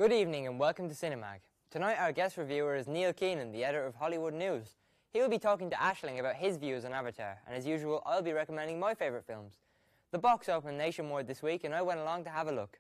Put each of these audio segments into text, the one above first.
Good evening and welcome to Cinemag. Tonight our guest reviewer is Neil Keenan, the editor of Hollywood News. He will be talking to Aisling about his views on Avatar, and as usual I'll be recommending my favourite films. The box opened nationwide this week and I went along to have a look.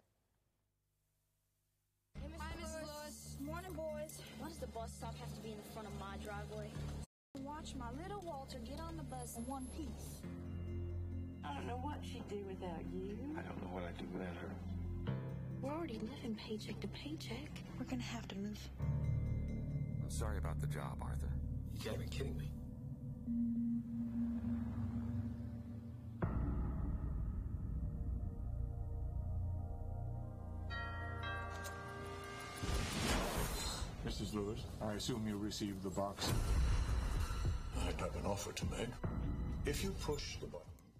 Hi, Miss Lewis. Morning, boys. Why does the bus stop have to be in the front of my driveway? Watch my little Walter get on the bus in one piece. I don't know what she'd do without you. I don't know what I'd do without her. We're already living paycheck to paycheck. We're gonna have to move. I'm sorry about the job, Arthur. You can't be kidding me. Mrs. Lewis, I assume you received the box. I'd have an offer to make. If you push the button.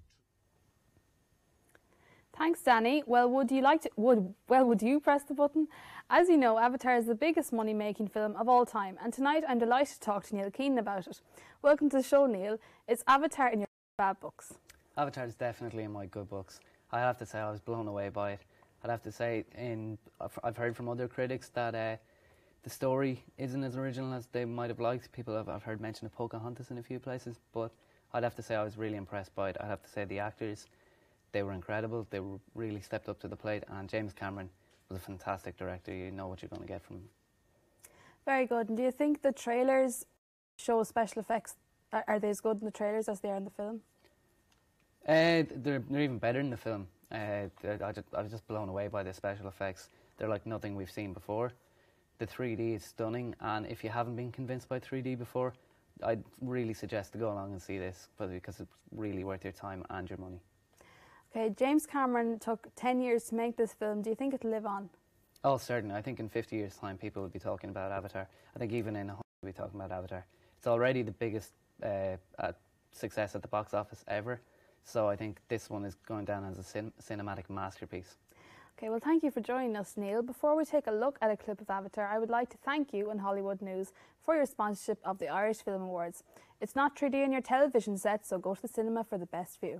Thanks, Danny. Well, would you press the button? As you know, Avatar is the biggest money-making film of all time, and tonight I'm delighted to talk to Neil Keenan about it. Welcome to the show, Neil. Is Avatar in your bad books? Avatar is definitely in my good books. I have to say I was blown away by it. I'd have to say, I've heard from other critics that the story isn't as original as they might have liked. I've heard mention of Pocahontas in a few places, but I'd have to say I was really impressed by it. I'd have to say the actors, they were incredible. They really stepped up to the plate, and James Cameron was a fantastic director. You know what you're going to get from him. Very good. And do you think the trailers show special effects? Are they as good in the trailers as they are in the film? They're even better in the film. I was just blown away by the special effects. They're like nothing we've seen before. The 3D is stunning, and if you haven't been convinced by 3D before, I'd really suggest to go along and see this, because it's really worth your time and your money. Okay, James Cameron took 10 years to make this film. Do you think it'll live on? Oh, certainly. I think in 50 years' time, people will be talking about Avatar. I think even in 100 we'll be talking about Avatar. It's already the biggest success at the box office ever, so I think this one is going down as a cinematic masterpiece. Okay, well, thank you for joining us, Neil. Before we take a look at a clip of Avatar, I would like to thank you and Hollywood News for your sponsorship of the Irish Film Awards. It's not 3D on your television set, so go to the cinema for the best view.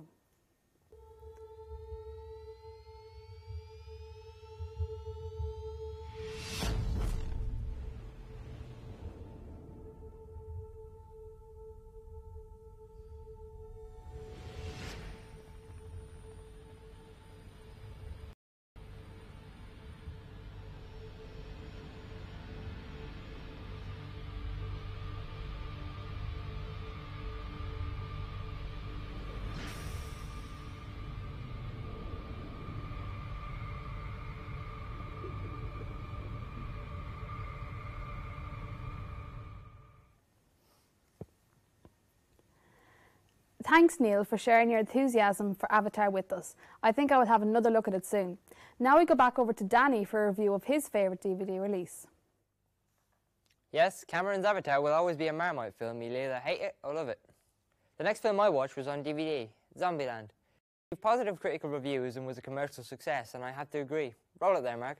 Thanks, Neil, for sharing your enthusiasm for Avatar with us. I think I will have another look at it soon. Now we go back over to Danny for a review of his favourite DVD release. Yes, Cameron's Avatar will always be a Marmite film. You'll either hate it or love it. The next film I watched was on DVD, Zombieland. It received positive critical reviews and was a commercial success, and I have to agree. Roll it there, Mark.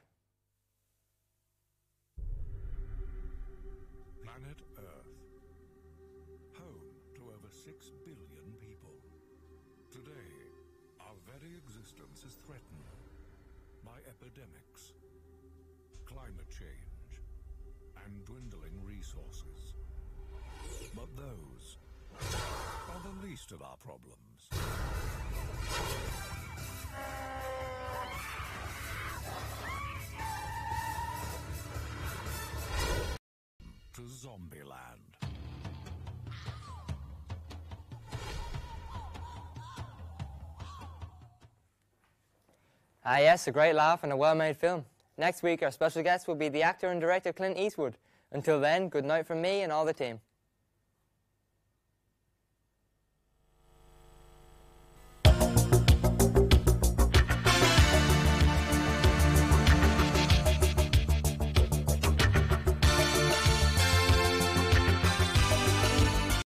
Planet Earth, home to over 6 billion people. Today, our very existence is threatened by epidemics, climate change, and dwindling resources. But those are the least of our problems. To Zombieland. Ah yes, a great laugh and a well-made film. Next week our special guest will be the actor and director Clint Eastwood. Until then, good night from me and all the team.